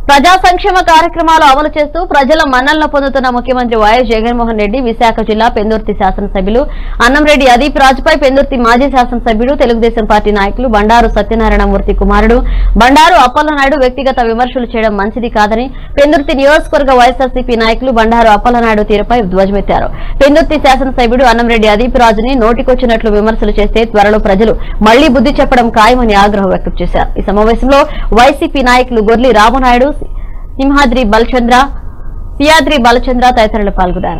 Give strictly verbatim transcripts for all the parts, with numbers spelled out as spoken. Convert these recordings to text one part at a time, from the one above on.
ప్రజా సంక్షేమ కార్యక్రమాలు అమలు చేస్తూ ప్రజల మన్ననలు పొందుతున్న ముఖ్యమంత్రి వైఎస్ జగన్మోహన్ రెడ్డి విశాఖ జిల్లా పెందుర్తి శాసనసభ్యులు అన్నంరెడ్డి అదీప్ రాజుపై పెందుర్తి మాజీ శాసనసభ్యుడు తెలుగుదేశం పార్టీ నాయకులు బండారు సత్యనారాయణమూర్తి కుమారుడు బండారు అప్పలనాయుడు వ్యక్తిగత విమర్శలు చేయడం మంచిది కాదని పెందుర్తి నియోజకవర్గ వైఎస్ఆర్సీపీ నాయకులు బండారు అప్పలనాయుడు తీరుపై ధ్వజమెత్తారు. పెందుర్తి శాసనసభ్యుడు అన్నంరెడ్డి అదీప్ రాజుని నోటికొచ్చినట్లు విమర్శలు చేస్తే త్వరలో ప్రజలు మళ్లీ బుద్ధి చెప్పడం ఖాయమని ఆగ్రహం వ్యక్తం చేశారు. ఈ సమావేశంలో వైసీపీ నాయకులు గొర్లి రామనాయుడు, సింహాద్రి బలచంద్ర, సియాద్రి బలచంద్ర తదితరులు పాల్గొన్నారు.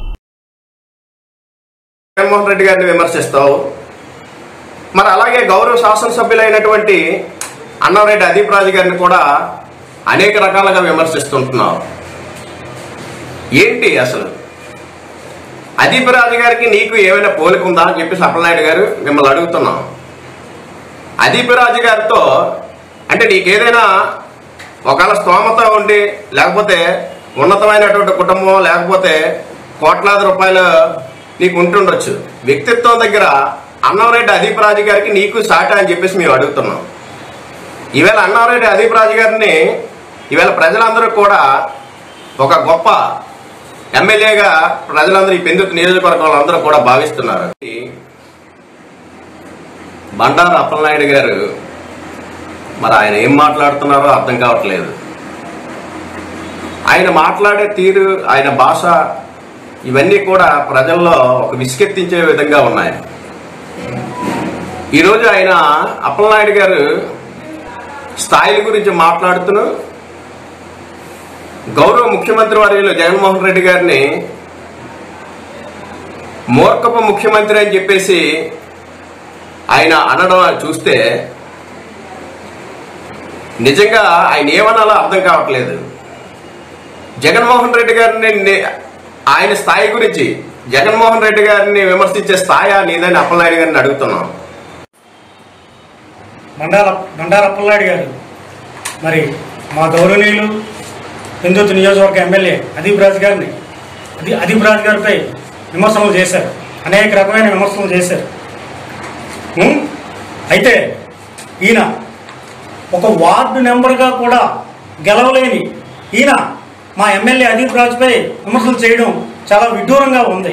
జగన్మోహన్ రెడ్డి గారిని విమర్శిస్తావు, మరి అలాగే గౌరవ శాసనసభ్యులైనటువంటి అన్నంరెడ్డి అదీప్ రాజు గారిని కూడా అనేక రకాలుగా విమర్శిస్తుంటున్నావు. ఏంటి అసలు అదీప్ రాజు గారికి నీకు ఏమైనా పోలిక ఉందా అని చెప్పి అప్పలనాయుడు గారు మిమ్మల్ని అడుగుతున్నాం. అదీప్ రాజు గారితో అంటే నీకేదైనా ఒకవేళ స్తోమత ఉండి లేకపోతే ఉన్నతమైనటువంటి కుటుంబం లేకపోతే కోట్లాది రూపాయలు నీకు ఉంటుండొచ్చు. వ్యక్తిత్వం దగ్గర అన్నంరెడ్డి అదీప్ రాజు గారికి నీకు సాట అని చెప్పేసి మేము అడుగుతున్నాం. ఈవేళ అన్నంరెడ్డి అదీప్ రాజు గారిని ఈవేళ ప్రజలందరూ కూడా ఒక గొప్ప ఎమ్మెల్యేగా ప్రజలందరూ ఈ పెందుర్తి నియోజకవర్గంలో అందరూ కూడా భావిస్తున్నారు. బండారు అప్పలనాయుడు గారు మరి ఆయన ఏం మాట్లాడుతున్నారో అర్థం కావట్లేదు. ఆయన మాట్లాడే తీరు, ఆయన భాష ఇవన్నీ కూడా ప్రజల్లో ఒక విసుకెత్తించే విధంగా ఉన్నాయి. ఈరోజు ఆయన అప్పలనాయుడు గారు స్థాయిల గురించి మాట్లాడుతూ గౌరవ ముఖ్యమంత్రి వర్యులు జగన్మోహన్ రెడ్డి గారిని మూర్ఖపు ముఖ్యమంత్రి అని చెప్పేసి ఆయన అనడం చూస్తే నిజంగా ఆయన ఏమనాలో అర్థం కావట్లేదు. జగన్మోహన్ రెడ్డి గారిని ఆయన స్థాయి గురించి జగన్మోహన్ రెడ్డి గారిని విమర్శించే స్థాయి నీదని అప్పలనాయుడు గారిని అడుగుతున్నాం. బండార బండారు అప్పలనాయుడు గారు మరి మా గౌరవనీయులు పెందుర్తి నియోజకవర్గ ఎమ్మెల్యే అదీప్ రాజు గారిని అది అదీప్ రాజు గారిపై విమర్శలు చేశారు, అనేక రకమైన విమర్శలు చేశారు. అయితే ఈయన ఒక వార్డు మెంబర్గా కూడా గెలవలేని ఈయన మా ఎమ్మెల్యే అదీప్ రాజుపై విమర్శలు చేయడం చాలా విడ్డూరంగా ఉంది.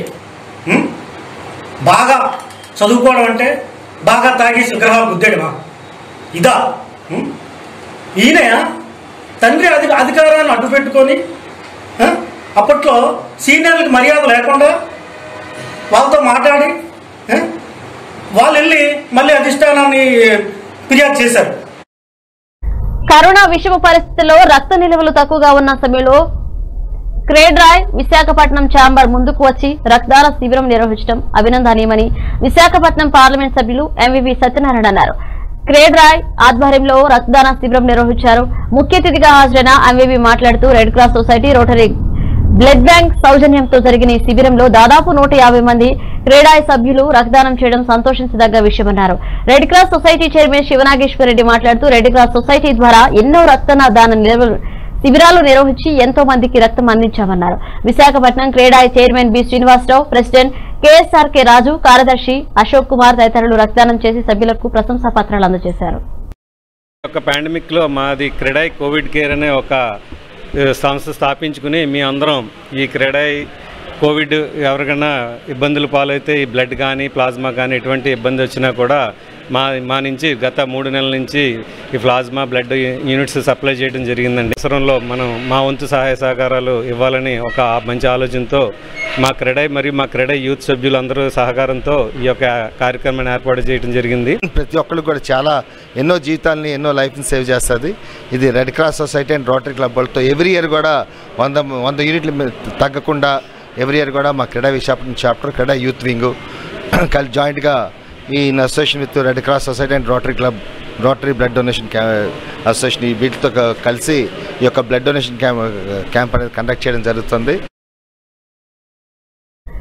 బాగా చదువుకోవడం అంటే బాగా తాగేసి విగ్రహాలు గుద్దేయడమా ఇదా? ఈయన తండ్రి అధి అధికారాన్ని అడ్డు పెట్టుకొని అప్పట్లో సీనియర్లకు మర్యాద లేకుండా వాళ్ళతో మాట్లాడి వాళ్ళు వెళ్ళి మళ్ళీ అధిష్టానాన్ని ఫిర్యాదు చేశారు. కరోనా విషమ పరిస్థితుల్లో రక్త నిల్వలు తక్కువగా ఉన్న సమయంలో క్రేడ్రాయ్ విశాఖపట్నం ఛాంబర్ ముందుకు వచ్చి రక్తదాన శిబిరం నిర్వహించడం అభినందనీయమని విశాఖపట్నం పార్లమెంట్ సభ్యులు ఎంవీవీ సత్యనారాయణ అన్నారు. క్రేడ్రాయ్ ఆధ్వర్యంలో రక్తదాన శిబిరం నిర్వహించారు. ముఖ్య అతిథిగా హాజరైన ఎంవీవీ మాట్లాడుతూ red cross society, rotary blood bank సౌజన్యంతో జరిగిన ఈ శిబిరంలో దాదాపు నూట యాభై మంది క్రేడాయ్ సభ్యులు రక్తదానం చేయడం సంతోషించదగ్గ విషయమన్నారు. Red cross society chairman Sivanageswara Reddy మాట్లాడుతూ రెడ్ క్రాస్ సొసైటీ ద్వారా ఎన్నో రక్తదాన శిబిరాలు నిర్వహించి ఎంతో మందికి రక్తం అందించామన్నారు. Visakhapatnam CREDAI chairman B Srinivasarao, president KSRK Raju, కార్యదర్శి అశోక్ కుమార్ తదితరులు రక్తదానం చేసి సభ్యులకు ప్రశంసా పత్రాలు అందజేశారు. పాండమిక్ లో మాది క్రేడాయ్ కోవిడ్ కేర్ అనే ఒక సంస్థ స్థాపించుకుని మీ అందరం ఈ క్రేడాయ్ కోవిడ్ ఎవరికైనా ఇబ్బందులు పాలైతే ఈ బ్లడ్ కానీ ప్లాస్మా కానీ ఎటువంటి ఇబ్బంది వచ్చినా కూడా మా మా నుంచి గత మూడు నెలల నుంచి ఈ ప్లాస్మా బ్లడ్ యూనిట్స్ సప్లై చేయడం జరిగిందండి. అవసరంలో మనం మా వంతు సహాయ సహకారాలు ఇవ్వాలని ఒక మంచి ఆలోచనతో మా క్రెడై మరియు మా క్రెడై యూత్ సభ్యులందరూ సహకారంతో ఈ యొక్క కార్యక్రమాన్ని ఏర్పాటు చేయడం జరిగింది. ప్రతి ఒక్కరు కూడా చాలా ఎన్నో జీవితాలని ఎన్నో లైఫ్ని సేవ్ చేస్తుంది. ఇది red cross society and rotary club వాళ్ళతో ఎవ్రీ ఇయర్ కూడా వంద వంద యూనిట్లు తగ్గకుండా ఎవ్రీ ఇయర్ కూడా మా CREDAI Visakhapatnam chapter CREDAI youth wing కలిసి జాయింట్గా ఈ association with red cross society and rotary club rotary blood donation association వీటితో కలిసి ఈ యొక్క బ్లడ్ డొనేషన్ క్యాంప్ క్యాంప్ అనేది కండక్ట్ చేయడం జరుగుతుంది.